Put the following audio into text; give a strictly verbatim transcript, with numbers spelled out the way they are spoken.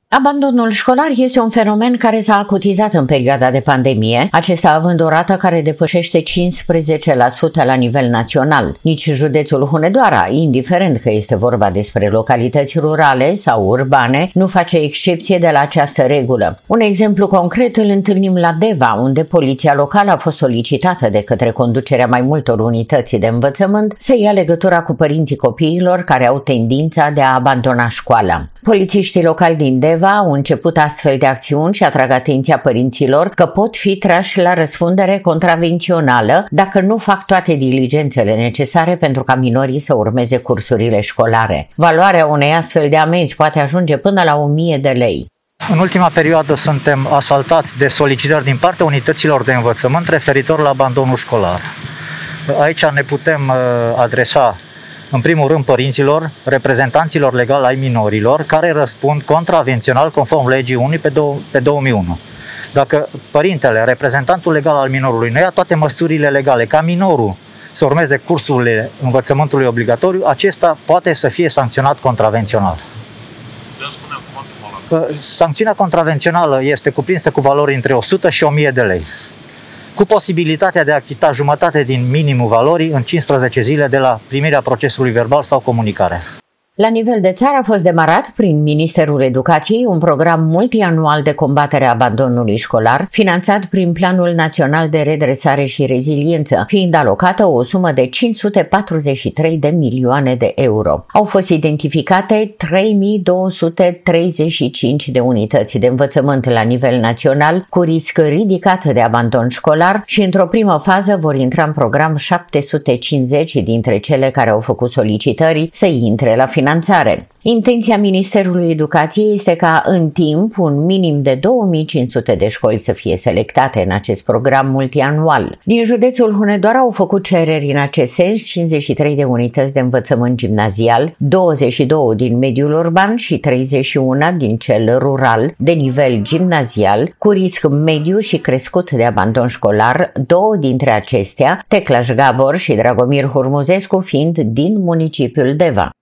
Abandonul școlar este un fenomen care s-a acutizat în perioada de pandemie, acesta având o rată care depășește cincisprezece la sută la nivel național. Nici județul Hunedoara, indiferent că este vorba despre localități rurale sau urbane, nu face excepție de la această regulă. Un exemplu concret îl întâlnim la Deva, unde poliția locală a fost solicitată de către conducerea mai multor unități de învățământ să ia legătura cu părinții copiilor care au tendința de a abandona școala. Polițiștii locali din Deva au început astfel de acțiuni și atrag atenția părinților că pot fi trași la răspundere contravențională dacă nu fac toate diligențele necesare pentru ca minorii să urmeze cursurile școlare. Valoarea unei astfel de amenzi poate ajunge până la o mie de lei. În ultima perioadă suntem asaltați de solicitări din partea unităților de învățământ referitor la abandonul școlar. Aici ne putem adresa în primul rând părinților, reprezentanților legali ai minorilor, care răspund contravențional conform legii unu pe două mii unu. Dacă părintele, reprezentantul legal al minorului, nu ia toate măsurile legale ca minorul să urmeze cursurile învățământului obligatoriu, acesta poate să fie sancționat contravențional. Sancțiunea contravențională este cuprinsă cu valori între o sută și o mie de lei, cu posibilitatea de a achita jumătate din minimul valorii în cincisprezece zile de la primirea procesului verbal sau comunicare. La nivel de țară a fost demarat prin Ministerul Educației un program multianual de combatere a abandonului școlar, finanțat prin Planul Național de Redresare și Reziliență, fiind alocată o sumă de cinci sute patruzeci și trei de milioane de euro. Au fost identificate trei mii două sute treizeci și cinci de unități de învățământ la nivel național cu risc ridicat de abandon școlar și într-o primă fază vor intra în program șapte sute cincizeci dintre cele care au făcut solicitări să intre la finanțare. Finanțare. Intenția Ministerului Educației este ca în timp un minim de două mii cinci sute de școli să fie selectate în acest program multianual. Din județul Hunedoara au făcut cereri în acest sens cincizeci și trei de unități de învățământ gimnazial, douăzeci și două din mediul urban și treizeci și unu din cel rural de nivel gimnazial, cu risc mediu și crescut de abandon școlar, două dintre acestea, Teclaș Gabor și Dragomir Hurmuzescu, fiind din municipiul Deva.